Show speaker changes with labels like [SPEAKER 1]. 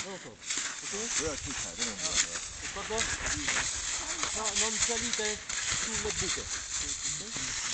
[SPEAKER 1] 不要去踩这种东西。
[SPEAKER 2] Pardon? Non salite sulle buche.